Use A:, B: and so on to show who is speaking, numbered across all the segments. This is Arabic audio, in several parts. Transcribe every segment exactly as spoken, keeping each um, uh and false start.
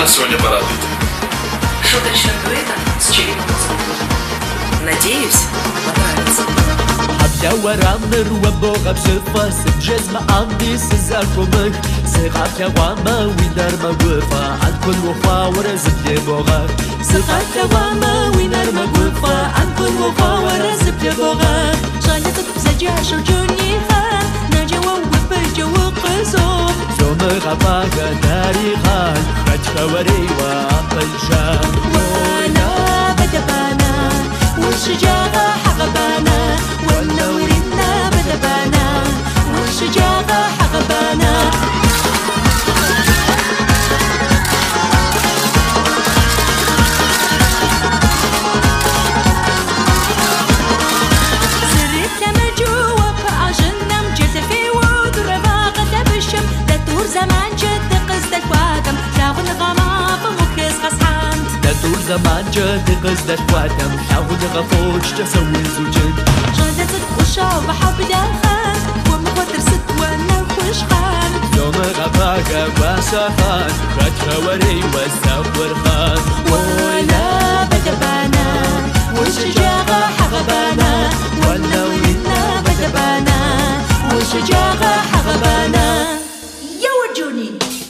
A: нас сегодня порадует.
B: Шуточным дуэтом с черепахой. Надеюсь, понравится.
C: ورامر و باغب شفاس بجزم عندي سزاكمك سقاط واما وينر ما وفا عن كل وفا ورزب لي بوغا سقاط واما وينر ما وفا عن كل وفا ورزب لي بوغا
D: شالتك بزجاع شجوني خان نجوا وبجو قزو
C: زوم غباغا تاريخان رجفوري وقلشان
D: وانا بدبانا والشجاعة حقبانا والنورنا بدبانا والشجاعة حقبانا سرت لما جوا فعجلنا مجرت في ود رفاقة بشم تدور زمان جد قصدك وادم شاغل غماق مكس غصحان
C: تدور زمان جد قصدك وادم شاغل غفوش تسوي زوجين
D: شادتك وشاو بحب دخان ومخاطر ست وانا وخشخان
C: يوم غفاقة واسخان رجفوري والسور خان
D: ولا بدبانا والشجاعة حقبانا والنورنا بدبانا والشجاعة حقبانا يا ورجوني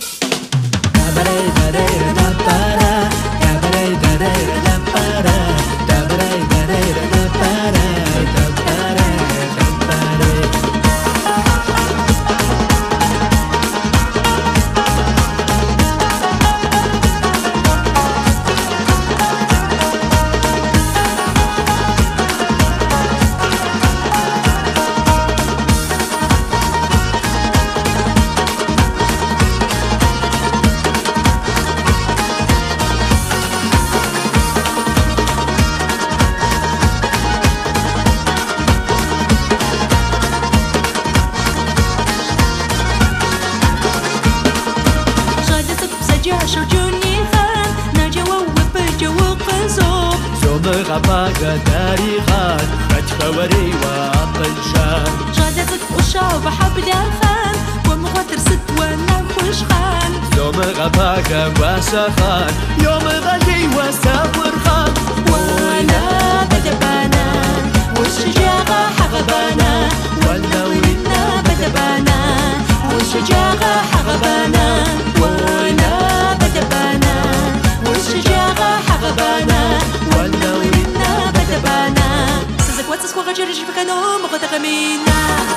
D: شجوني خان نجوا وبجو قزو
C: زوم غباغا تاريخان رجفوري وقلشان
D: شادتك وشاو بحب دخان ومخاطر ست وانا وخشخان
C: يوم غباغا واسخان يوم غدي وسافر خان
D: وانا بدبانا والشجاعة حقبانا والنورنا بدبانا والشجاعة حقبانا وانا بدبانا والشجاعة حقبانا والنورنا بدبانا سزك واتس وغجر جفكانو مغتغمينا